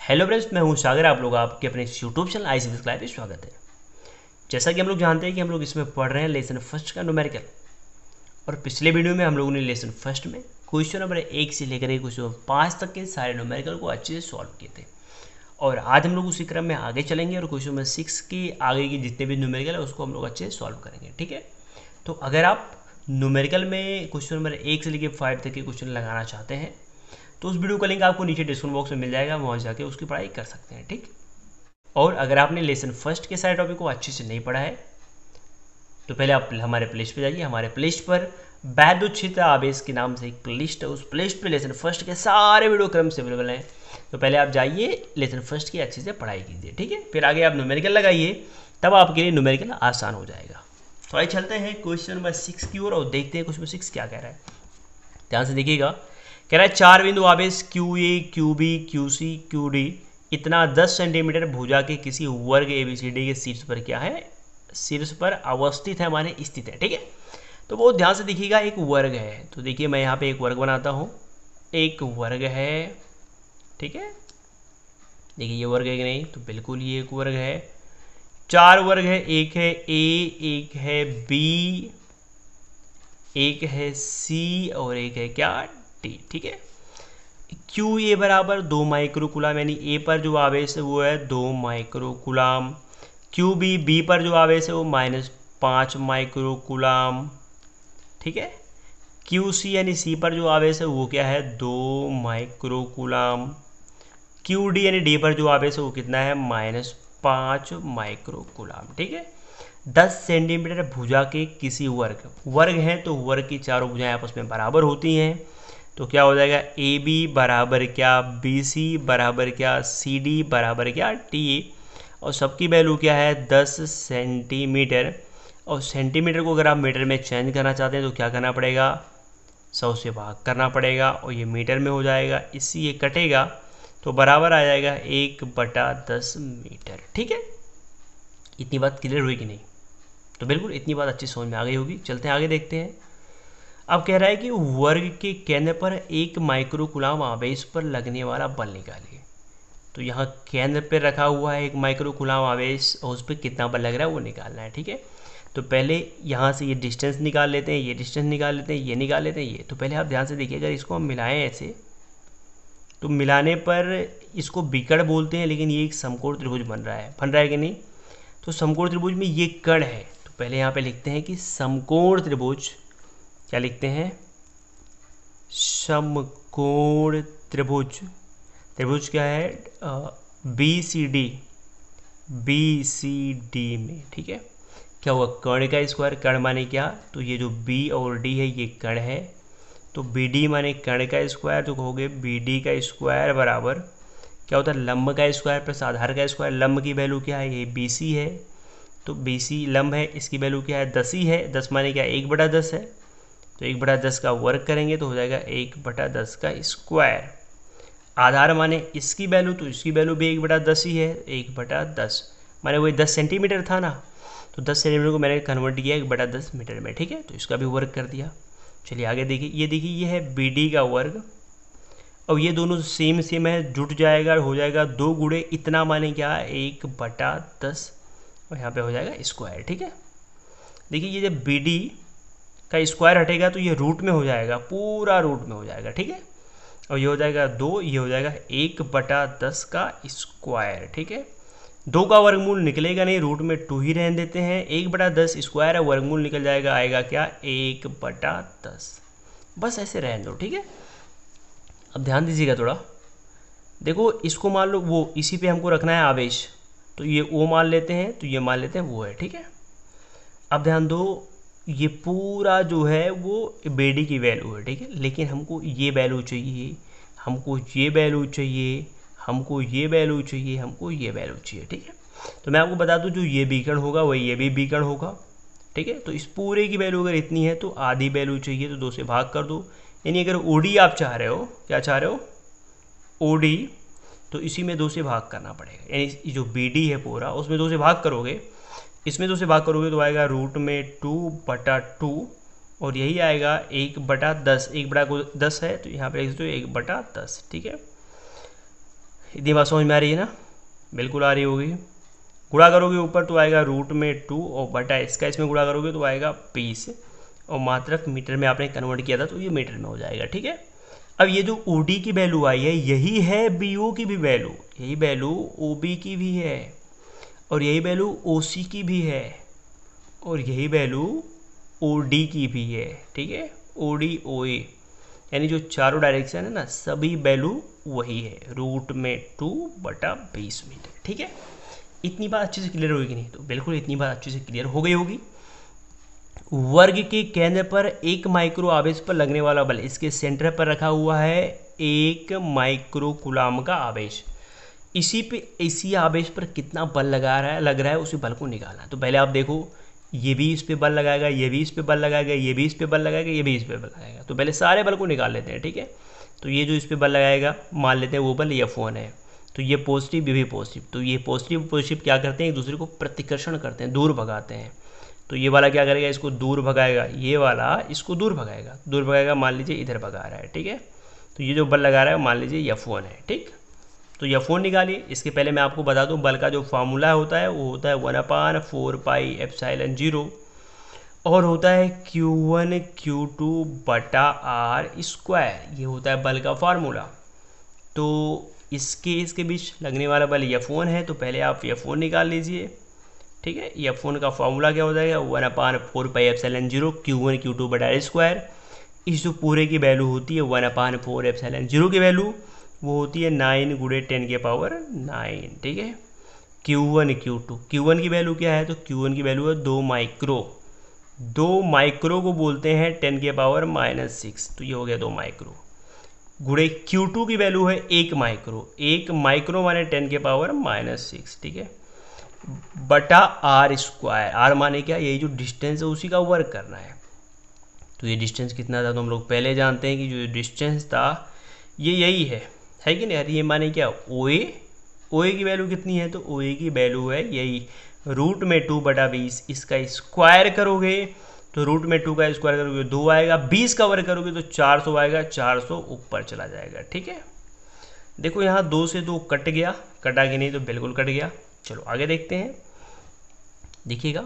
Hello friends, मैं हूं सागर। आप लोग आपके अपने यूट्यूब चैनल ICBS क्लास में स्वागत है। जैसा कि हम लोग जानते हैं कि हम लोग इसमें पढ़ रहे हैं लेसन फर्स्ट का न्यूमेरिकल। और पिछले वीडियो में हम लोगों ने लेसन फर्स्ट में क्वेश्चन नंबर 1 से लेकर क्वेश्चन नंबर 5 तक के सारे न्यूमेरिकल को अच्छे से सॉल्व किए थे। और आज हम लोग उसी क्रम में आगे चलेंगे और क्वेश्चन नंबर 6 की आगे की जितने भी न्यूमेरिकल है उसको हम लोग अच्छे से सॉल्व करेंगे। ठीक है, तो अगर आप न्यूमेरिकल में क्वेश्चन नंबर 1 से लेकर 5 तक के क्वेश्चन लगाना चाहते हैं तो उस वीडियो का लिंक आपको नीचे डिस्क्रिप्शन बॉक्स में मिल जाएगा, वहाँ जाके उसकी पढ़ाई कर सकते हैं। ठीक, और अगर आपने लेसन फर्स्ट के सारे टॉपिक को अच्छे से नहीं पढ़ा है तो पहले आप हमारे प्लेलिस्ट पे जाइए। हमारे प्लेलिस्ट पर वैद्युच्छित्र आवेश के नाम से एक प्लेलिस्ट है, उस प्लेलिस्ट पे लेसन फर्स्ट के सारे वीडियो क्रम से अवेलेबल हैं। तो पहले आप जाइए, लेसन फर्स्ट की अच्छे से पढ़ाई कीजिए। ठीक है, फिर आगे आप न्यूमेरिकल लगाइए, तब आपके लिए न्यूमेरिकल आसान हो जाएगा। तो आइए चलते हैं क्वेश्चन नंबर 6 की ओर और देखते हैं क्वेश्चन नंबर 6 क्या कह रहा है। ध्यान से देखिएगा। कह रहा है 4 बिंदु आवेश QA, QB, QC, QD इतना 10 सेंटीमीटर भुजा के किसी वर्ग ABCD के शीर्ष पर क्या है, शीर्ष पर अवस्थित है, माने स्थित है। ठीक है, तो बहुत ध्यान से देखिएगा। एक वर्ग है, तो देखिए मैं यहाँ पे एक वर्ग बनाता हूँ। एक वर्ग है, ठीक है, देखिए ये वर्ग है कि नहीं, तो बिल्कुल ये एक वर्ग है। 4 वर्ग है, एक है A, एक है B, एक है C और एक है क्या, D। ठीक है, QA बराबर 2 माइक्रोकुलाम, यानी A पर जो आवेश है वो है 2 माइक्रोकुलाम। QB, B पर जो आवेश है वो -5 माइक्रोकुलाम। ठीक है, QC यानी C पर जो आवेश है वो क्या है, 2 माइक्रोकुलाम। QD यानी D पर जो आवेश है वो कितना है, -5 माइक्रोकुलाम। ठीक है, 10 सेंटीमीटर भुजा के किसी वर्ग हैं तो वर्ग की चारों भुजाएं आपस में बराबर होती हैं। तो क्या हो जाएगा, AB बराबर क्या, BC बराबर क्या, CD बराबर क्या, TA। और सबकी वैल्यू क्या है, 10 सेंटीमीटर। और सेंटीमीटर को अगर आप मीटर में चेंज करना चाहते हैं तो क्या करना पड़ेगा, 100 से भाग करना पड़ेगा और ये मीटर में हो जाएगा। इससे ये कटेगा तो बराबर आ जाएगा 1/10 मीटर। ठीक है, इतनी बात क्लियर हुई कि नहीं? तो बिल्कुल इतनी बात अच्छी समझ में आ गई होगी। चलते हैं आगे देखते हैं। अब कह रहा है कि वर्ग के केंद्र पर 1 माइक्रोकुलाम आवेश पर लगने वाला बल निकालिए। तो यहाँ केंद्र पर रखा हुआ है 1 माइक्रोकुलाम आवेश और उस पर कितना बल लग रहा है वो निकालना है। ठीक है, तो पहले यहाँ से ये डिस्टेंस निकाल लेते हैं, ये डिस्टेंस निकाल लेते हैं, ये निकाल लेते हैं ये। तो पहले आप ध्यान से देखिए, अगर इसको हम मिलाएं ऐसे तो मिलाने पर इसको विकर्ण बोलते हैं, लेकिन ये एक समकोण त्रिभुज बन रहा है कि नहीं? तो समकोण त्रिभुज में ये कण है, तो पहले यहाँ पे लिखते हैं कि समकोण त्रिभुज, क्या लिखते हैं, समकोण त्रिभुज। त्रिभुज क्या है, BCD में। ठीक है, क्या हुआ, कर्ण का स्क्वायर, कर्ण माने क्या, तो ये जो B और D है ये कर्ण है, तो BD माने कर्ण का स्क्वायर, तो कहोगे BD का स्क्वायर बराबर क्या होता है, लंब का स्क्वायर प्लस आधार का स्क्वायर। लंब की वैल्यू क्या है, ये BC है, तो BC लंब है, इसकी वैल्यू क्या है, 10 ही है। 10 माने क्या, 1/10 है, तो 1/10 का वर्ग करेंगे तो हो जाएगा 1/10 का स्क्वायर। आधार माने इसकी वैल्यू, तो इसकी वैल्यू भी 1/10 ही है, 1/10 माने वही 10 सेंटीमीटर था ना, तो 10 सेंटीमीटर को मैंने कन्वर्ट किया 1/10 मीटर में। ठीक है, तो इसका भी वर्ग कर दिया। चलिए आगे देखिए, ये देखिए ये है BD का वर्ग, और ये दोनों सेम है, जुट जाएगा, हो जाएगा 2 गुणे इतना माने क्या, 1/10 और यहाँ पे हो जाएगा स्क्वायर। ठीक है, देखिए ये जब BD का स्क्वायर हटेगा तो ये रूट में हो जाएगा, पूरा रूट में हो जाएगा। ठीक है, और ये हो जाएगा 2, ये हो जाएगा 1/10 का स्क्वायर। ठीक है, 2 का वर्गमूल निकलेगा नहीं, रूट में 2 ही रहने देते हैं। 1/10 स्क्वायर है, वर्गमूल निकल जाएगा, आएगा क्या, 1/10। बस ऐसे रहने दो। ठीक है, अब ध्यान दीजिएगा थोड़ा, देखो इसको मान लो वो, इसी पे हमको रखना है आवेश, तो ये O मान लेते हैं, तो ये मान लेते हैं वो है। ठीक है, अब ध्यान दो, ये पूरा जो है वो BD की वैल्यू है। ठीक है, लेकिन हमको ये वैल्यू चाहिए, हमको ये वैल्यू चाहिए, हमको ये वैल्यू चाहिए, हमको ये वैल्यू चाहिए। ठीक है, तो मैं आपको बता दूं, जो ये विकर्ण होगा वही ये भी विकर्ण होगा। ठीक है, तो इस पूरे की वैल्यू अगर इतनी है तो आधी वैल्यू चाहिए, तो 2 से भाग कर दो। यानी अगर OD आप चाह रहे हो, क्या चाह रहे हो, OD, तो इसी में 2 से भाग करना पड़ेगा। यानी जो BD है पूरा, उसमें 2 से भाग करोगे, इसमें 2 से भाग करोगे तो आएगा रूट में 2/2 और यही आएगा 1/10। 1/10 है तो यहाँ पे लिख दो 1/10। ठीक है, इतनी बात समझ में आ रही है ना? बिल्कुल आ रही होगी। गुणा करोगे ऊपर तो आएगा रूट में 2 और बटा इसका इसमें गुणा करोगे तो आएगा 20 और मात्रक मीटर में आपने कन्वर्ट किया था तो ये मीटर में हो जाएगा। ठीक है, अब ये जो OD की वैल्यू आई है यही है BO की भी वैल्यू, यही वैल्यू OB की भी है और यही वैल्यू OC की भी है और यही वैल्यू OD की भी है। ठीक है, OD OA यानी जो चारों डायरेक्शन है ना सभी वैल्यू वही है, रूट में 2/20 मीटर। ठीक है, इतनी बात अच्छे से क्लियर होगी कि नहीं? तो बिल्कुल इतनी बात अच्छे से क्लियर हो गई होगी। वर्ग के केंद्र पर 1 माइक्रो आवेश पर लगने वाला बल, इसके सेंटर पर रखा हुआ है 1 माइक्रो कूलाम का आवेश। इसी आवेश पर कितना बल लग रहा है उसी बल को निकालना। तो पहले आप देखो, ये भी इस पे बल लगाएगा, ये भी इस पे बल लगाएगा, ये भी इस पे बल लगाएगा, ये भी इस पे बल लगाएगा। तो पहले सारे बल को निकाल लेते हैं। ठीक है, तो ये जो इस पे बल लगाएगा मान लेते हैं वो बल F1 है, तो ये पॉजिटिव, ये भी पॉजिटिव, तो ये पॉजिटिव क्या करते हैं एक दूसरे को प्रतिकर्षण करते हैं, दूर भगाते हैं। तो ये वाला क्या करेगा, इसको दूर भगाएगा, ये वाला इसको दूर भगाएगा, मान लीजिए इधर भगा रहा है। ठीक है, तो ये जो बल लगा रहा है मान लीजिए F1 है। ठीक, तो F1 निकालिए। इसके पहले मैं आपको बता दूं बल का जो फार्मूला होता है वो होता है 1/4πε0 और होता है Q1 Q2/r²। ये होता है बल का फार्मूला। तो इसके बीच लगने वाला बल F1 है, तो पहले आप F1 निकाल लीजिए। ठीक है, F1 का फार्मूला क्या होता है 1/4πε0 Q1 Q2/r²। इस जो पूरे की वैल्यू होती है 1/4ε0 की वैल्यू वो होती है 9 × 10⁹। ठीक है, Q1 की वैल्यू क्या है, तो Q1 की वैल्यू है 2 माइक्रो। 2 माइक्रो को बोलते हैं 10⁻⁻6, तो ये हो गया 2 माइक्रो। गुणे Q2 की वैल्यू है 1 माइक्रो, 1 माइक्रो माने 10⁻⁻6। ठीक है, बटा r²। r माने क्या, यही जो डिस्टेंस है उसी का वर्क करना है। तो ये डिस्टेंस कितना था तो हम लोग पहले जानते हैं कि जो डिस्टेंस था ये यही है कि नहीं? ये माने क्या, OA की वैल्यू कितनी है, तो OA की वैल्यू है यही रूट में 2/20। इसका स्क्वायर करोगे तो रूट में 2 का स्क्वायर करोगे 2 आएगा, 20 का वर्ग करोगे तो 400 आएगा, 400 ऊपर चला जाएगा। ठीक है, देखो यहाँ 2 से 2 कट गया, कटा कि नहीं, तो बिल्कुल कट गया। चलो आगे देखते हैं, देखिएगा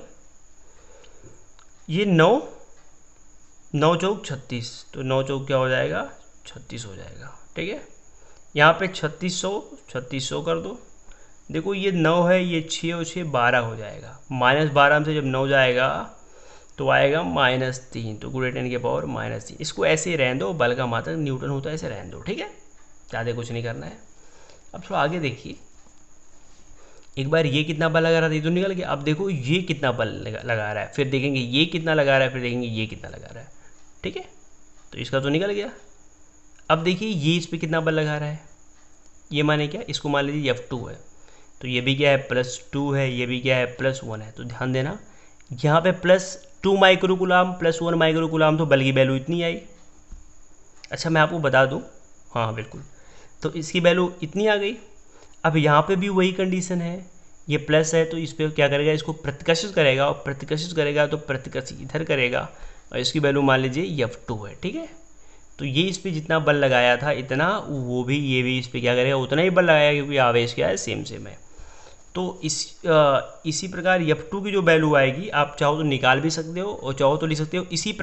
ये 9 चौक 36, तो 9 चौक क्या हो जाएगा 36 हो जाएगा। ठीक है, यहाँ पे 3600 कर दो। देखो ये 9 है, ये 6 और 6 12 हो जाएगा, -12 से जब 9 जाएगा तो आएगा -3, तो गुणे 10⁻⁻3। इसको ऐसे ही रहने दो, बल का मात्रक न्यूटन होता है, ऐसे रहने दो। ठीक है, ज़्यादा कुछ नहीं करना है। अब थोड़ा आगे देखिए, एक बार ये कितना बल लगा रहा था ये तो निकल गया। अब देखो ये कितना बल लगा रहा है, फिर देखेंगे ये कितना लगा रहा है, फिर देखेंगे ये कितना लगा रहा है। ठीक है, तो इसका तो निकल गया। अब देखिए ये इस पर कितना बल लगा रहा है, ये माने क्या, इसको मान लीजिए F2 है, तो ये भी क्या है +2 है, ये भी क्या है +1 है। तो ध्यान देना यहाँ पे +2 माइक्रो कूलाम +1 माइक्रो कूलाम, तो बल की वैल्यू इतनी आई। अच्छा मैं आपको बता दूँ, हाँ बिल्कुल, तो इसकी वैल्यू इतनी आ गई। अब यहाँ पे भी वही कंडीशन है, ये प्लस है तो इस पर क्या करेगा, इसको प्रतिकर्षित करेगा, और प्रतिकर्षित करेगा तो प्रतिकर्षित इधर करेगा, और इसकी वैल्यू मान लीजिए F2 है। ठीक है, तो ये इस पर जितना बल लगाया था इतना, वो भी ये भी इस पर क्या करेगा उतना ही बल लगाएगा, क्योंकि आवेश क्या है सेम है। तो इसी प्रकार F2 की जो वैल्यू आएगी आप चाहो तो निकाल भी सकते हो और चाहो तो लिख सकते हो। इसी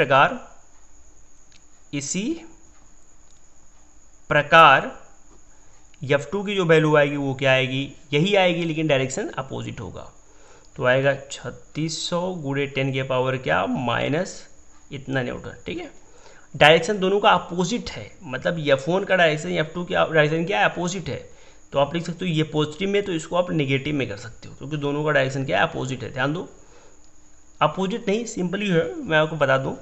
प्रकार F2 की जो वैल्यू आएगी वो क्या आएगी, यही आएगी, लेकिन डायरेक्शन अपोजिट होगा। तो आएगा 3600 गुणे 10⁻⁻⁻, इतना न्यूटन। ठीक है, डायरेक्शन दोनों का अपोजिट है, मतलब F1 का डायरेक्शन F2 की डायरेक्शन क्या है, अपोजिट है। तो आप लिख सकते हो ये पॉजिटिव में, तो इसको आप नेगेटिव में कर सकते हो, क्योंकि दोनों का डायरेक्शन क्या है, अपोजिट है। ध्यान दो, अपोजिट नहीं सिंपली है, मैं आपको बता दूं,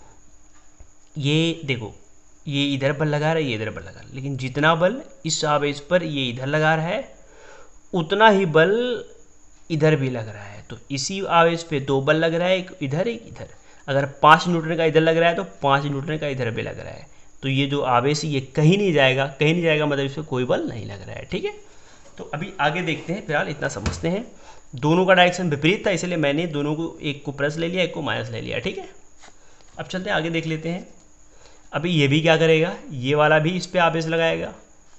ये देखो ये इधर बल लगा रहा है, ये इधर बल लगा रहा है, लेकिन जितना बल इस आवेश पर ये इधर लगा रहा है उतना ही बल इधर भी लग रहा है। तो इसी आवेश पे 2 बल लग रहा है, एक इधर एक इधर। अगर 5 न्यूटन का इधर लग रहा है तो 5 न्यूटन का इधर भी लग रहा है। तो ये जो आवेश ये कहीं नहीं जाएगा, मतलब इस पर कोई बल नहीं लग रहा है। ठीक है, तो अभी आगे देखते हैं, फिलहाल इतना समझते हैं। दोनों का डायरेक्शन विपरीत था, इसलिए मैंने दोनों को, एक को प्लस ले लिया, एक को माइनस ले लिया। ठीक है, अब चलते हैं आगे, देख लेते हैं। अभी ये भी क्या करेगा, ये वाला भी इस पर आवेश लगाएगा,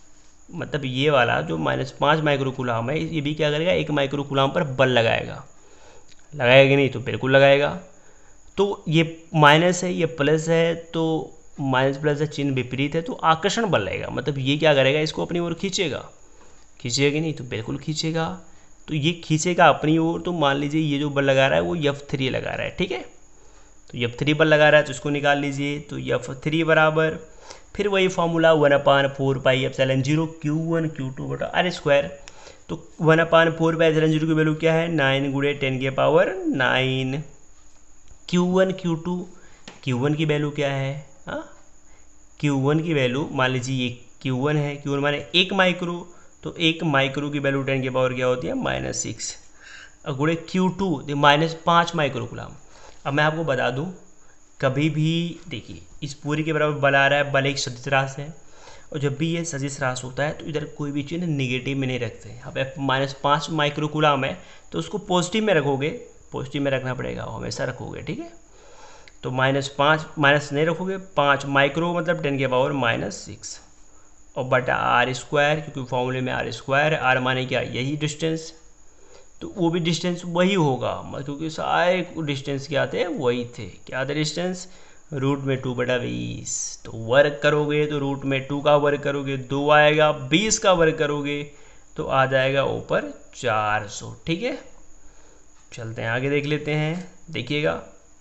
मतलब ये वाला जो -5 माइक्रोकूलाम है ये भी क्या करेगा, 1 माइक्रोकूलाम पर बल लगाएगा। लगाएगा कि नहीं, तो बिल्कुल लगाएगा। तो ये माइनस है, ये प्लस है, तो माइनस प्लस का चिन्ह विपरीत है, तो आकर्षण बल लगेगा। मतलब ये क्या करेगा, इसको अपनी ओर खींचेगा। खींचेगा कि नहीं, तो बिल्कुल खींचेगा। तो ये खींचेगा अपनी ओर, तो मान लीजिए ये जो बल लगा रहा है वो F3 लगा रहा है, ठीक है। तो F3 बल लगा रहा है, तो इसको निकाल लीजिए। तो F3 बराबर फिर वही फॉर्मूला 1/4πε0 Q1 Q2 बटा r²। तो 1/4πε0 की वैल्यू क्या है, 9 × 10⁻⁹। Q1 Q1 की वैल्यू क्या है, Q1 की वैल्यू मान लीजिए ये Q1 है। Q1 माने 1 माइक्रो, तो 1 माइक्रो की वैल्यू 10 की पावर क्या होती है, -6। और गुणे Q2 -5 माइक्रोकूलाम। अब मैं आपको बता दूं, कभी भी देखिए इस पूरी के बराबर बल आ रहा है, बल एक सदिश राशि है, और जब भी ये सदिश राशि होता है तो इधर कोई भी चिन्ह निगेटिव में नहीं रखते। अब -5 माइक्रोकूलाम है तो उसको पॉजिटिव में रखोगे, पॉजिटिव में रखना पड़ेगा, हमेशा रखोगे, ठीक है। तो -5 माइनस नहीं रखोगे, 5 माइक्रो मतलब 10 की पावर -6 और बटा r², क्योंकि फॉर्मूले में r², r माने क्या, यही डिस्टेंस, तो वो भी डिस्टेंस वही होगा, क्योंकि सारे डिस्टेंस क्या थे, वही थे। क्या था डिस्टेंस, √2/20। तो वर्ग करोगे तो √2 का वर्ग करोगे 2 आएगा, 20 का वर्ग करोगे तो आ जाएगा ऊपर 400, ठीक है। चलते हैं आगे, देख लेते हैं। देखिएगा,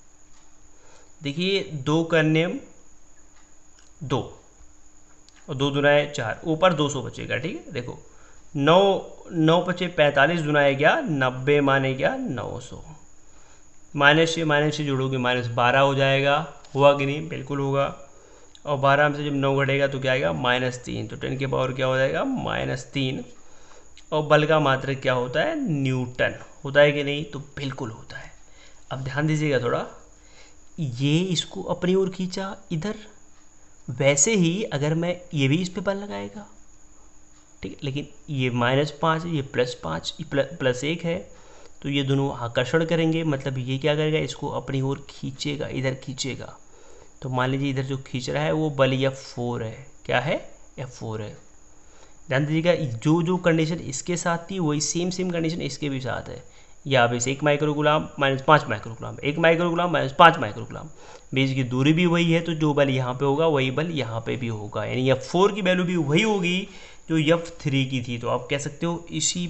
देखिए 2 का नियम 2 और 2 दुनाए 4, ऊपर 200 बचेगा, ठीक है। देखो 9 × 45 दुनाए क्या, 90 माने क्या, 900। माइनस से जोड़ोगे -12 हो जाएगा, हुआ कि नहीं, बिल्कुल होगा। और 12 में से जब 9 घटेगा तो क्या आएगा, -3। तो 10 की पावर क्या हो जाएगा, -3। और बल का मात्रक क्या होता है, न्यूटन होता है कि नहीं, तो बिल्कुल होता है। अब ध्यान दीजिएगा थोड़ा, ये इसको अपनी ओर खींचा इधर, वैसे ही अगर मैं ये भी इस पे बल लगाएगा, ठीक है, लेकिन ये -5 है, ये +5 +1 है, तो ये दोनों आकर्षण करेंगे। मतलब ये क्या करेगा, इसको अपनी ओर खींचेगा, इधर खींचेगा। तो मान लीजिए इधर जो खींच रहा है वो बल F4 है। क्या है, F4 है। ध्यान दीजिएगा, जो कंडीशन इसके साथ थी वही सेम कंडीशन इसके भी साथ है। या अब इस 1 माइक्रोकूलाम -5 माइक्रोकूलाम, 1 माइक्रोकूलाम -5 माइक्रोकूलाम, बीच की दूरी भी वही है, तो जो बल यहाँ पे होगा वही बल यहाँ पे भी होगा, यानी F4 की वैल्यू भी वही होगी जो F3 की थी। तो आप कह सकते हो इसी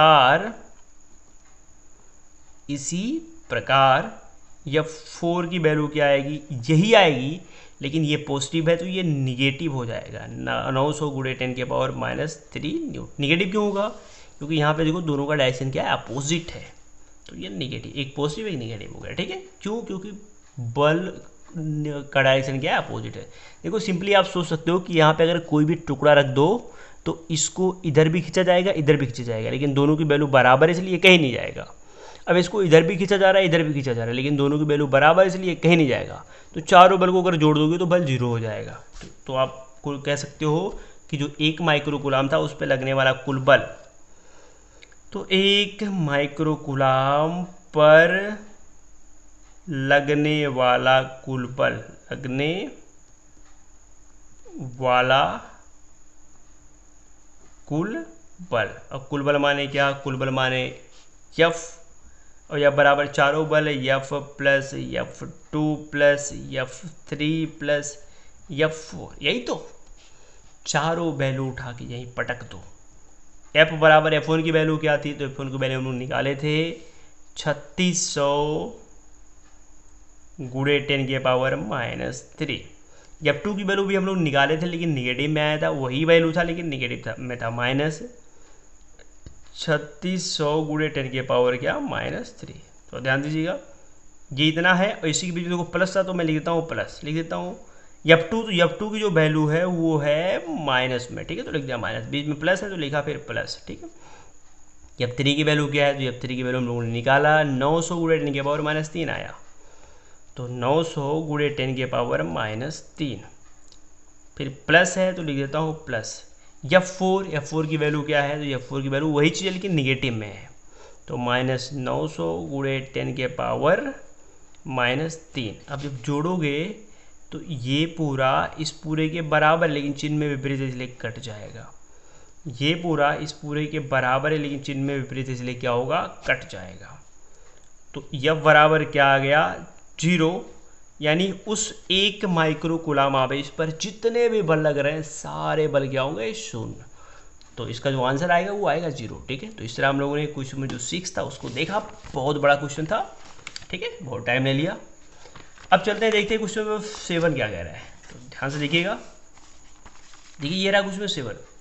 प्रकार F4 की वैल्यू क्या आएगी, यही आएगी, लेकिन ये पॉजिटिव है तो ये निगेटिव हो जाएगा, 900 × 10 की पावर -3 न्यूटन। निगेटिव क्यों होगा, क्योंकि यहाँ पे देखो दोनों का डायरेक्शन क्या है, अपोजिट है, तो ये निगेटिव, एक पॉजिटिव एक निगेटिव हो गया, ठीक है। क्यों, क्योंकि बल का डायरेक्शन क्या है, अपोजिट है। देखो सिंपली आप सोच सकते हो कि यहाँ पे अगर कोई भी टुकड़ा रख दो तो इसको इधर भी खींचा जाएगा, इधर भी खींचा जाएगा, लेकिन दोनों की वैल्यू बराबर है इसलिए कहीं नहीं जाएगा। अब इसको इधर भी खींचा जा रहा है, इधर भी खींचा जा रहा है, लेकिन दोनों की वैल्यू बराबर इसलिए कहीं नहीं जाएगा। तो चारों बल को अगर जोड़ दोगे तो बल 0 हो जाएगा। तो आप कह सकते हो कि जो 1 माइक्रोकूलाम था उस पर लगने वाला कुल बल, तो 1 माइक्रोकूलाम पर लगने वाला कुल बल, लगने वाला कुल बल। अब कुल बल माने क्या, कुल बल माने F, और या बराबर चारों बल F + F2 + F3 + F4, यही तो चारों वैल्यू उठा के यहीं पटक दो। F बराबर F1 की वैल्यू क्या थी, तो F1 की वैल्यू हम लोग निकाले थे 3600 × 10 की पावर -3। F2 की वैल्यू भी हम लोग निकाले थे, लेकिन निगेटिव में आया था, वही वैल्यू था लेकिन निगेटिव में था, -3600 × 10 की पावर क्या, -3। तो ध्यान दीजिएगा ये इतना है, और इसी के बीच में देखो प्लस था तो मैं लिख देता हूँ, प्लस लिख देता हूँ। F2, तो F2 की जो वैल्यू है वो है माइनस में, ठीक है, तो लिख दिया माइनस, बीच में प्लस है तो लिखा फिर प्लस, ठीक है। F3 की वैल्यू क्या है, तो F3 की वैल्यू हम लोगों ने निकाला, 900 × 10 की पावर -3 आया, तो 900 × 10 की पावर -3, फिर प्लस है तो लिख देता हूँ प्लस। F4 की वैल्यू क्या है, तो F4 की वैल्यू वही चीज़ है लेकिन निगेटिव में है, तो -900 × 10 के पावर -3। अब जब जोड़ोगे तो ये पूरा इस पूरे के बराबर, लेकिन चिन्ह में विपरीत इसलिए कट जाएगा। ये पूरा इस पूरे के बराबर है, लेकिन चिन्ह में विपरीत, इसलिए क्या होगा, कट जाएगा। तो F बराबर क्या आ गया, 0, यानी उस 1 माइक्रो कूलाम आवेश पर जितने भी बल लग रहे हैं सारे बल क्या होंगे, 0। तो इसका जो आंसर आएगा वो आएगा 0। ठीक है, तो इस तरह हम लोगों ने क्वेश्चन में जो 6 था उसको देखा, बहुत बड़ा क्वेश्चन था। ठीक है, बहुत टाइम ले लिया। अब चलते हैं, देखते हैं क्वेश्चन नंबर 7 क्या कह रहा है। तो ध्यान से देखिएगा, देखिए ये रहा क्वेश्चन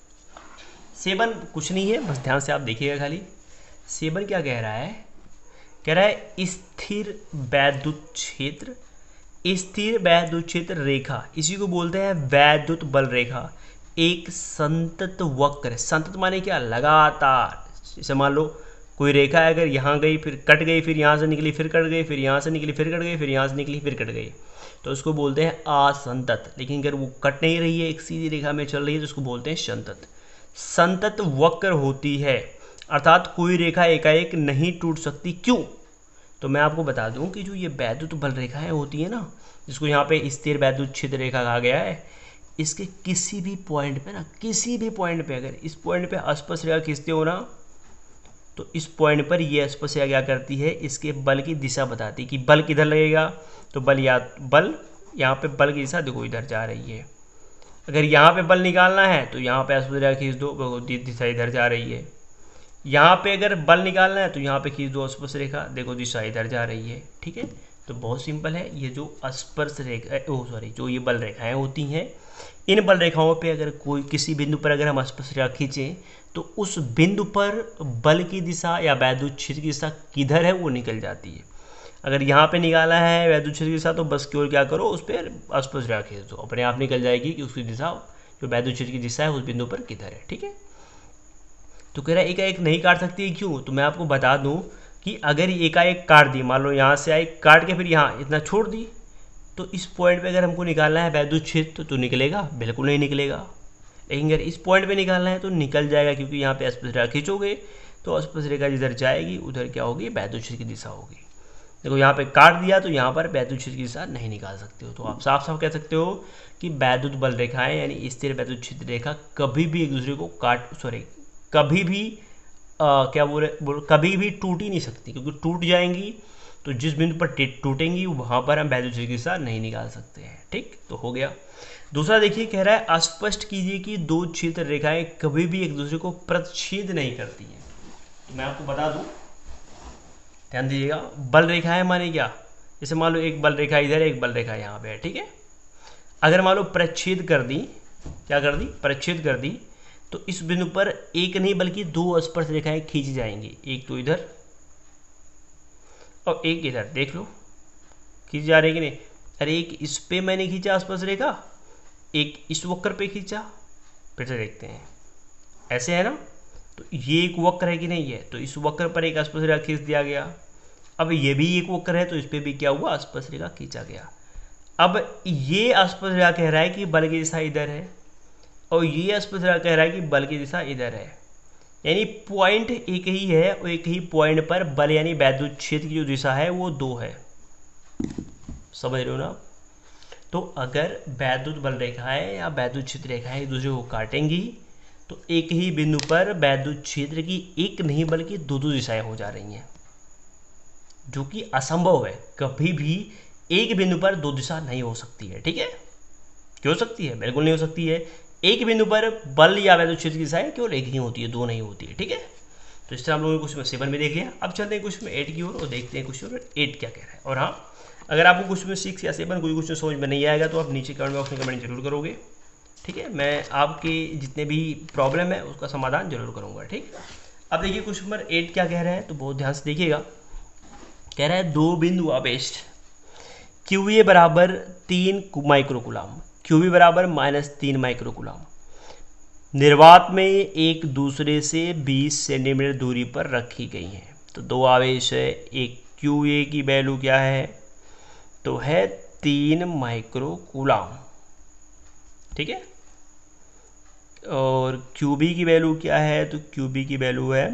7 कुछ नहीं है, बस ध्यान से आप देखिएगा खाली। 7 क्या कह रहा है, कह रहा है स्थिर वैद्युत क्षेत्र, स्थिर वैद्युत क्षेत्र रेखा, इसी को बोलते हैं वैद्युत बल रेखा, एक संतत वक्र। संतत माने क्या, लगातार। जैसे मान लो कोई रेखा है, अगर यहाँ गई फिर कट गई, फिर यहाँ से निकली फिर कट गई, फिर यहाँ से निकली फिर कट गई, फिर यहाँ से निकली फिर कट गई, तो उसको बोलते हैं असंतत। लेकिन अगर वो कट नहीं रही है, एक सीधी रेखा में चल रही है, तो उसको बोलते हैं संतत। संतत वक्र होती है, अर्थात कोई रेखा एकाएक नहीं टूट सकती। क्यों, तो मैं आपको बता दूं कि जो ये वैद्युत बल रेखाएं होती है ना, जिसको यहाँ पे स्थिर वैद्युत क्षेत्र रेखा कहा गया है, इसके किसी भी पॉइंट पे ना, किसी भी पॉइंट पे अगर इस पॉइंट पे स्पर्श रेखा खींचते हो ना, तो इस पॉइंट पर ये स्पर्श रेखा क्या करती है, इसके बल की दिशा बताती है कि बल किधर लगेगा। तो बल यहाँ पे बल की दिशा देखो इधर जा रही है। अगर यहाँ पे बल निकालना है तो यहाँ पे स्पर्श रेखा खींच दो, दिशा इधर जा रही है। यहाँ पे अगर बल निकालना है तो यहाँ पे खींच दो स्पर्श रेखा, देखो दिशा इधर जा रही है। ठीक है, तो बहुत सिंपल है। ये जो स्पर्श रेखा, जो ये बल रेखाएं होती हैं, इन बल रेखाओं पे अगर कोई किसी बिंदु पर अगर हम स्पर्श रेखा खींचें, तो उस बिंदु पर बल की दिशा या वैद्युत क्षेत्र की दिशा किधर है वो निकल जाती है। अगर यहाँ पे निकाला है वैद्युत क्षेत्र की दिशा, तो बस केवल क्या करो, उस पर स्पर्श रेखा खींच दो, अपने आप निकल जाएगी कि उसकी दिशा, जो वैद्युत क्षेत्र की दिशा है, उस बिंदु पर किधर है। ठीक है, तो कह रहा है एकाएक नहीं काट सकती है। क्यों, तो मैं आपको बता दूं कि अगर एकाएक काट दी, मान लो यहाँ से आई काट के फिर यहाँ इतना छोड़ दी, तो इस पॉइंट पे अगर हमको निकालना है वैद्युत क्षेत्र तो निकलेगा, बिल्कुल नहीं निकलेगा। लेकिन अगर इस पॉइंट पे निकालना है तो निकल जाएगा, क्योंकि यहाँ पे स्पर्श रेखा खींचोगे तो स्पर्श रेखा जिधर जाएगी उधर क्या होगी, वैद्युत क्षेत्र की दिशा होगी। देखो यहाँ पे काट दिया तो यहाँ पर वैद्युत क्षेत्र की दिशा नहीं निकाल सकते हो। तो आप साफ साफ कह सकते हो कि वैद्युत बल रेखाएं यानी स्थिर वैद्युत क्षेत्र रेखा कभी भी एक दूसरे को कभी भी कभी भी टूट ही नहीं सकती, क्योंकि टूट जाएंगी तो जिस बिंदु पर टूटेंगी वहां पर हम वैद्युत क्षेत्र की दिशा नहीं निकाल सकते हैं। ठीक, तो हो गया। दूसरा देखिए, कह रहा है स्पष्ट कीजिए कि दो क्षेत्र रेखाएं कभी भी एक दूसरे को प्रतिच्छेद नहीं करती हैं। तो मैं आपको बता दूं, ध्यान दीजिएगा, बल रेखाएं माने क्या, जैसे मान लो एक बल रेखा इधर है, एक बल रेखा यहाँ पे है। ठीक है, अगर मान लो प्रच्छेद कर दी, क्या कर दी, प्रच्छेद कर दी, तो इस बिंदु पर एक नहीं बल्कि दो स्पर्श रेखाएं खींची जाएंगी, एक तो इधर और एक इधर। देख लो खींच जा रही कि नहीं। अरे एक इस पे मैंने खींचा स्पर्श रेखा, एक इस वक्र पे खींचा। फिर से देखते हैं, ऐसे है ना, तो ये एक वक्र है कि नहीं है, तो इस वक्र पर एक स्पर्श रेखा खींच दिया गया। अब ये भी एक वक्र है तो इस पे भी क्या हुआ, स्पर्श रेखा खींचा गया। अब ये स्पर्श रेखा कह रहा है कि बल की दिशा इधर है, और ये स्पर्श रेखा कह रहा है कि बल की दिशा इधर है, यानी पॉइंट एक ही है और एक ही पॉइंट पर बल यानी वैद्युत क्षेत्र की जो दिशा है वो दो है। समझ रहे हो ना। तो अगर वैद्युत बल रेखाएं या वैद्युत क्षेत्र रेखाएं एक दूसरे को काटेंगी तो एक ही बिंदु पर वैद्युत क्षेत्र की एक नहीं बल्कि दो दो दिशाएं हो जा रही हैं, जो कि असंभव है। कभी भी एक बिंदु पर दो दिशा नहीं हो सकती है। ठीक है, क्यों हो सकती है, बिल्कुल नहीं हो सकती है। एक बिंदु पर बल या वैद्युत क्षेत्र की दिशाएं केवल एक ही होती है, दो नहीं होती है। ठीक है, तो इस तरह हम लोगों ने क्वेश्चन 7 में देख लिया। अब चलते हैं क्वेश्चन 8 की ओर और देखते हैं क्वेश्चन 8 क्या कह रहा है। और हाँ, अगर आपको क्वेश्चन 6 या 7 कोई क्वेश्चन समझ में नहीं आएगा तो आप नीचे कमेंट बॉक्स में कमेंट जरूर करोगे। ठीक है, मैं आपके जितने भी प्रॉब्लम है उसका समाधान जरूर करूँगा। ठीक, अब देखिए क्वेश्चन नंबर 8 क्या कह रहे हैं, तो बहुत ध्यान से देखिएगा। कह रहा है दो बिंदु आवेश QA बराबर 3 माइक्रोकूलाम, QB बराबर -3 माइक्रोकूलाम निर्वात में एक दूसरे से 20 सेंटीमीटर दूरी पर रखी गई हैं। तो दो आवेश है, एक QA की वैल्यू क्या है, तो है 3 माइक्रोकूलाम। ठीक है, और QB की वैल्यू क्या है, तो QB की वैल्यू है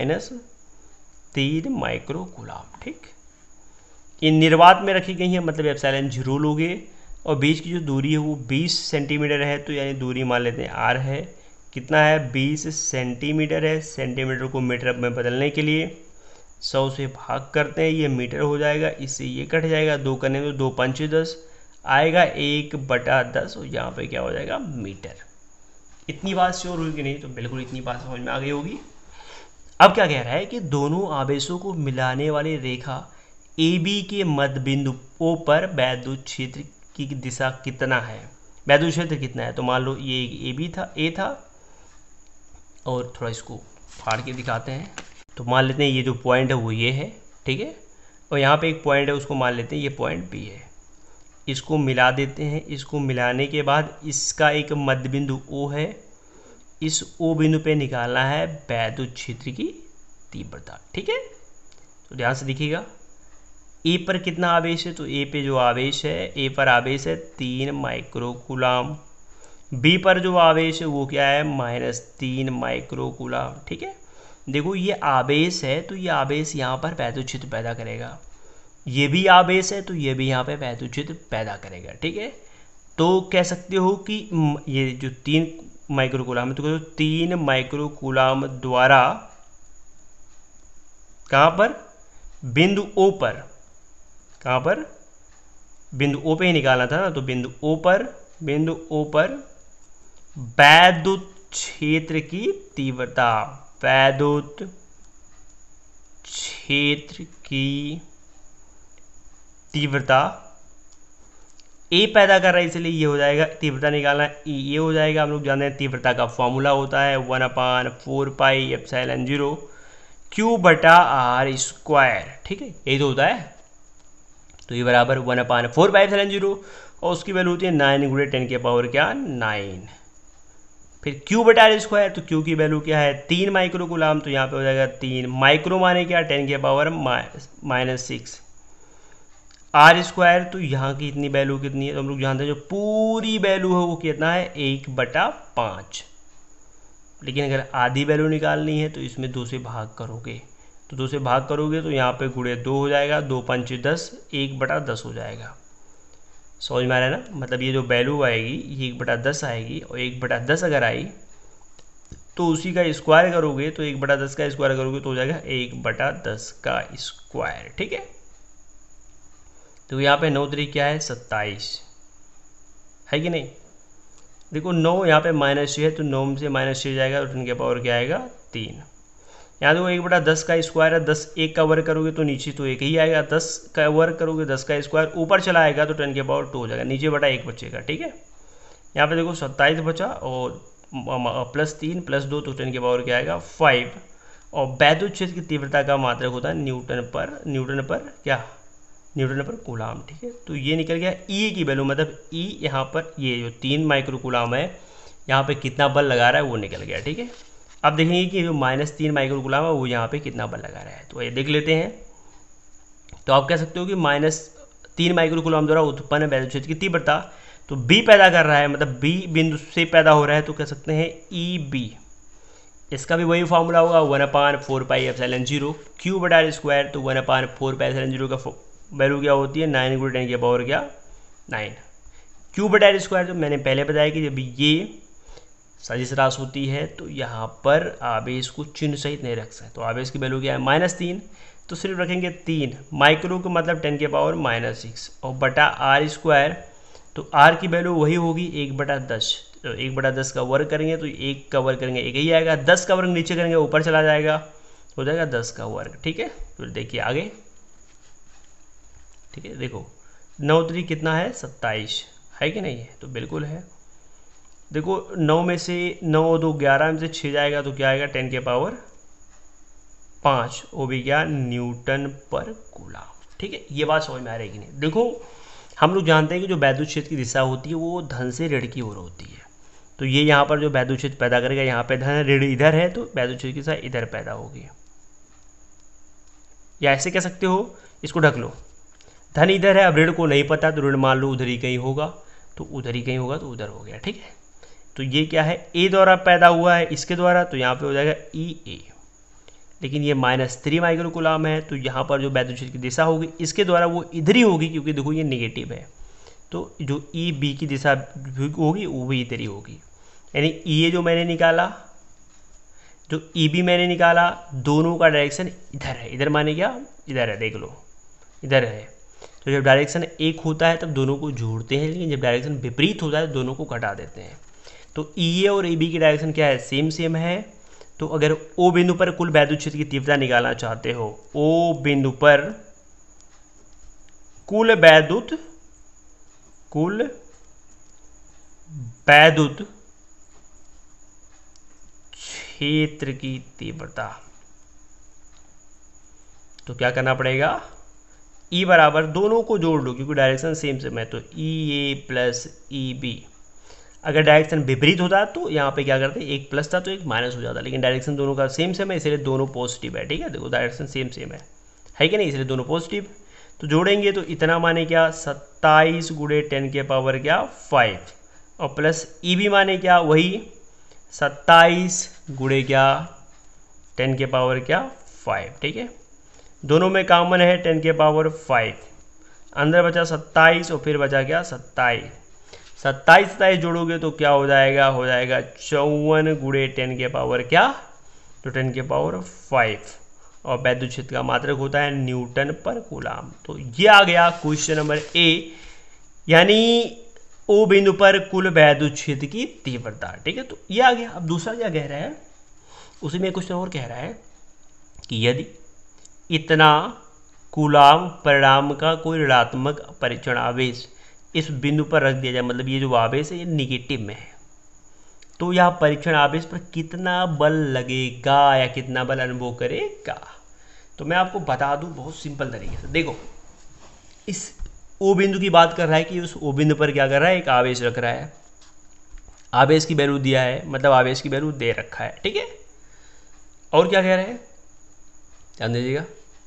-3 माइक्रोकूलाम। ठीक, ये निर्वात में रखी गई है, मतलब एप्सिलॉन 0 लोगे, और बीच की जो दूरी है वो 20 सेंटीमीटर है, तो यानी दूरी मान लेते हैं R है। कितना है 20 सेंटीमीटर है। सेंटीमीटर को मीटर में बदलने के लिए 100 से भाग करते हैं, ये मीटर हो जाएगा, इससे ये कट जाएगा, 2 करने में 2 5 10 आएगा 1/10 और यहाँ पे क्या हो जाएगा मीटर। इतनी बात श्योर हुई कि नहीं? तो बिल्कुल इतनी बात समझ में आ गई होगी। अब क्या कह रहा है कि दोनों आवेशों को मिलाने वाली रेखा AB के मध्य बिंदु O पर वैद्युत क्षेत्र की दिशा कितना है, वैद्युत क्षेत्र कितना है। तो मान लो ये AB था, A था, और थोड़ा इसको फाड़ के दिखाते हैं। तो मान लेते हैं ये जो पॉइंट है वो ये है, ठीक है, और यहाँ पे एक पॉइंट है उसको मान लेते हैं ये पॉइंट B है। इसको मिला देते हैं। इसको मिलाने के बाद इसका एक मध्य बिंदु O है, इस O बिंदु पे निकालना है वैद्युत क्षेत्र की तीव्रता, ठीक है। तो ध्यान से देखिएगा, A पर कितना आवेश है, तो A पे जो आवेश है, A पर आवेश है 3 माइक्रोकूलाम। B पर जो आवेश है वो क्या है -3 माइक्रोकूलाम, ठीक है। देखो ये आवेश है तो ये आवेश यहाँ पर वैद्युत क्षेत्र पैदा करेगा, ये भी आवेश है तो ये भी यहाँ पे वैद्युत क्षेत्र पैदा करेगा, ठीक है। तो कह सकते हो कि ये जो 3 माइक्रोकूलाम है तो 3 माइक्रोकूलाम द्वारा कहाँ पर बिंदु O पर, कहाँ पर बिंदु O पे ही निकालना था ना, तो बिंदु O पर वैद्युत क्षेत्र की तीव्रता, वैद्युत क्षेत्र की तीव्रता A पैदा कर रहा है इसलिए ये हो जाएगा, तीव्रता निकालना E, ये हो जाएगा। हम लोग जानते हैं तीव्रता का फॉर्मूला होता है 1/4πε0 Q/r², ठीक है, यही तो होता है। तो ये बराबर 1/4πε0 और उसकी वैल्यू होती है 9 × 10 के पावर क्या 9। फिर Q/r², तो Q की वैल्यू क्या है 3 माइक्रोकूलाम, तो यहाँ पे हो जाएगा 3 माइक्रो माने क्या 10 के पावर -6 r², तो यहाँ की इतनी वैल्यू कितनी है, तो हम लोग जानते हैं जो पूरी वैल्यू है वो कितना है 1/5। लेकिन अगर आधी वैल्यू निकालनी है तो इसमें 2 से भाग करोगे, तो 2 से भाग करोगे तो यहाँ पे गुणे 2 हो जाएगा, 2 5 10 1/10 हो जाएगा। समझ में आ रहा है ना, मतलब ये जो वैल्यू आएगी ये 1/10 आएगी, और 1/10 अगर आई तो उसी का स्क्वायर करोगे, तो 1/10 का स्क्वायर करोगे तो हो जाएगा 1/10 का स्क्वायर, ठीक है। तो यहाँ पे 9 3 क्या है 27 है कि नहीं। देखो 9 यहाँ पे -6 है तो 9 में से -6 जाएगा तो 10 के पावर क्या आएगा 3। यहाँ देखो 1/10 का स्क्वायर है, 10 1 का वर्ग करोगे तो नीचे तो 1 ही आएगा, 10 का वर्ग करोगे 10 का स्क्वायर ऊपर चला आएगा तो 10 के पावर 2 हो जाएगा, नीचे बटा 1 बचेगा, ठीक है। यहाँ पे देखो 27 बचा और +3 +2 तो 10 के पावर क्या आएगा 5। और वैद्युत क्षेत्र की तीव्रता का मात्रक होता है न्यूटन पर कूलाम, ठीक है। तो ये निकल गया E की वैल्यू, मतलब E यहाँ पर ये जो 3 माइक्रोकूलाम है यहाँ पे कितना बल लगा रहा है वो निकल गया, ठीक है। अब देखेंगे कि जो -3 माइक्रोकूलाम है वो यहाँ पे कितना बल लगा रहा है, तो ये देख लेते हैं। तो आप कह सकते हो कि -3 माइक्रोकूलाम द्वारा उत्पन्न वैद्युत क्षेत्र की तीव्रता, तो B पैदा कर रहा है, मतलब B बिंदु से पैदा हो रहा है, तो कह सकते हैं EB। इसका भी वही फॉर्मूला होगा 1/4πε0 Q/r², तो 1/4πε0 का वैल्यू क्या होती है 9 × 10 के पावर क्या 9। Q/r², तो मैंने पहले बताया कि जब ये सदिश राशि होती है तो यहाँ पर आवेश को चिन्ह सहित नहीं रख सकते, तो आवेश की वैल्यू क्या है -3, तो सिर्फ रखेंगे 3 माइक्रो को, मतलब 10 के पावर -6 और बटा r², तो r की वैल्यू वही होगी 1/10, तो 1/10 का वर्ग करेंगे तो 1 का वर्ग करेंगे 1 ही आएगा, 10 का वर्ग नीचे करेंगे ऊपर चला जाएगा, हो जाएगा 10 का वर्ग, ठीक है। फिर देखिए आगे, ठीक है, देखो 9 3 कितना है 27 है कि नहीं है, तो बिल्कुल है। देखो 9 में से 9 2 11 में से 6 जाएगा तो क्या आएगा 10 के पावर 5, वो भी क्या न्यूटन पर कूलाम, ठीक है। ये बात समझ में आ रही है कि नहीं। देखो हम लोग जानते हैं कि जो वैद्युत क्षेत्र की दिशा होती है वो धन से ऋण की ओर होती है, तो ये यहाँ पर जो वैद्युत क्षेत्र पैदा करेगा, यहाँ पे धन ऋण इधर है तो वैद्युत क्षेत्र की दिशा इधर पैदा होगी, या ऐसे कह सकते हो, इसको ढक लो, धन इधर है, अब ऋण को नहीं पता तो ऋण मान लो उधर ही कहीं होगा, तो उधर ही कहीं होगा तो उधर हो गया, ठीक है। तो ये क्या है A द्वारा पैदा हुआ है इसके द्वारा, तो यहाँ पे हो जाएगा EA, लेकिन ये -3 माइक्रोकूलाम है तो यहाँ पर जो वैद्युत क्षेत्र की दिशा होगी इसके द्वारा वो इधर ही होगी, क्योंकि देखो ये नेगेटिव है, तो जो EB की दिशा होगी वो भी इधर ही होगी, यानी ये जो मैंने निकाला, जो ई बी मैंने निकाला, दोनों का डायरेक्शन इधर है। इधर माने क्या, इधर है, देख लो इधर है। तो जब डायरेक्शन एक होता है तब दोनों को जोड़ते हैं, लेकिन जब डायरेक्शन विपरीत होता है दोनों को घटा देते हैं। तो ई ए और ई बी की डायरेक्शन क्या है, सेम सेम है। तो अगर ओ बिंदु पर कुल वैद्युत क्षेत्र की तीव्रता निकालना चाहते हो, ओ बिंदु पर कुल वैद्युत क्षेत्र की तीव्रता, तो क्या करना पड़ेगा, ई बराबर दोनों को जोड़ लो क्योंकि डायरेक्शन सेम सेम है। तो E A plus E B, अगर डायरेक्शन विपरीत होता तो यहाँ पे क्या करते, एक प्लस था तो एक माइनस हो जाता, लेकिन डायरेक्शन दोनों का सेम सेम है इसलिए दोनों पॉजिटिव है। ठीक है, देखो डायरेक्शन सेम सेम है कि नहीं, इसलिए दोनों पॉजिटिव। तो जोड़ेंगे तो इतना माने क्या, 27 गुणे 10 के पावर क्या 5, और प्लस ई बी माने क्या, वही 27 गुणे क्या 10 के पावर क्या 5। ठीक है, दोनों में कॉमन है 10 के पावर 5, अंदर बचा 27 और फिर बचा क्या 27। 27 जोड़ोगे तो क्या हो जाएगा, 54 गुणे 10 के पावर क्या, तो 10 के पावर 5, और वैद्युत क्षेत्र का मात्रक होता है न्यूटन पर कूलाम। तो ये आ गया क्वेश्चन नंबर ए, यानी ओ बिंदु पर कुल वैद्युत क्षेत्र की तीव्रता। ठीक है, तो ये आ गया। अब दूसरा क्या कह रहा है, उसी में क्वेश्चन और कह रहा है कि यदि इतना कूलाम परिणाम का कोई ऋणात्मक परीक्षण आवेश इस बिंदु पर रख दिया जाए, मतलब ये जो आवेश है ये निगेटिव में है, तो यह परीक्षण आवेश पर कितना बल लगेगा या कितना बल अनुभव करेगा। तो मैं आपको बता दूं बहुत सिंपल तरीके से। देखो, इस ओ बिंदु की बात कर रहा है कि उस ओ बिंदु पर क्या कर रहा है, एक आवेश रख रहा है, आवेश की वैल्यू दिया है, मतलब आवेश की वैल्यू दे रखा है। ठीक है, और क्या कह रहे हैं ध्यान दीजिएगा,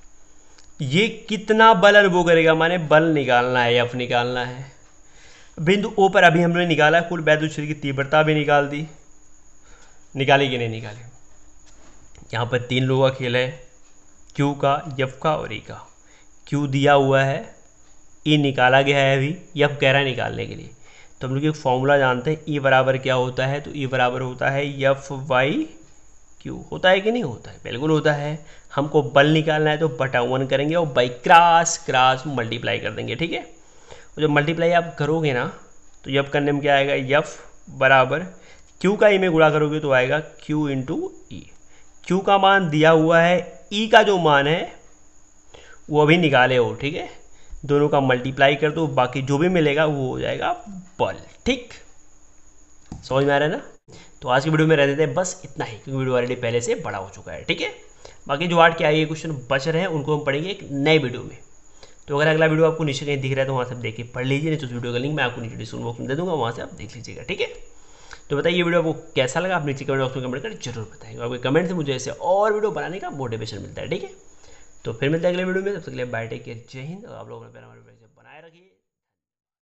ये कितना बल अनुभव करेगा, माने बल निकालना है, एफ निकालना है। बिंदु ओ पर अभी हमने निकाला कुल वैद्युत क्षेत्र की तीव्रता भी निकाल दी, निकाली कि नहीं निकाली। यहाँ पर 3 लोगों का खेल है, क्यू का, एफ का और ई का। क्यू दिया हुआ है, ई निकाला गया है, अभी एफ कह रहा है निकालने के लिए। तो हम लोग एक फॉर्मूला जानते हैं, ई बराबर क्या होता है, तो ई बराबर होता है एफ बाई क्यू। होता है कि नहीं होता है, बिल्कुल होता है। हमको बल निकालना है तो बटा 1 करेंगे और बाई क्रॉस मल्टीप्लाई कर देंगे। ठीक है, तो जब मल्टीप्लाई आप करोगे ना तो एफ करने में क्या आएगा, एफ बराबर क्यू का ई में गुणा करोगे तो आएगा क्यू इंटू ई। क्यू का मान दिया हुआ है, ई का जो मान है वो अभी निकाले हो। ठीक है, दोनों का मल्टीप्लाई कर दो, बाकी जो भी मिलेगा वो हो जाएगा बल। ठीक, समझ में आ रहा है ना। तो आज की वीडियो में रह देते हैं बस इतना ही, क्योंकि वीडियो ऑलरेडी पहले से बड़ा हो चुका है। ठीक है, बाकी जो 8 के आगे क्वेश्चन बच रहे हैं उनको हम पढ़ेंगे एक नए वीडियो में। तो अगर अगला वीडियो आपको नीचे कहीं दिख रहा है तो वहाँ से देख के पढ़ लीजिए, नहीं तो उस वीडियो का लिंक मैं आपको नीचे डिस्क्रिप्शन बॉक्स में दे दूँगा, वहाँ से आप देख लीजिएगा। ठीक है, तो बताइए वीडियो आपको कैसा लगा, आप नीचे कमेंट बॉक्स में कमेंट कर जरूर बताएंगे। आपके कमेंट से मुझे ऐसे और वीडियो बनाने का मोटिवेशन मिलता है। ठीक है, तो फिर मिलते हैं अगले वीडियो में, तब तक के लिए बाय, टेक केयर, जय हिंद। और आप लोगों ने बनाए रखिए।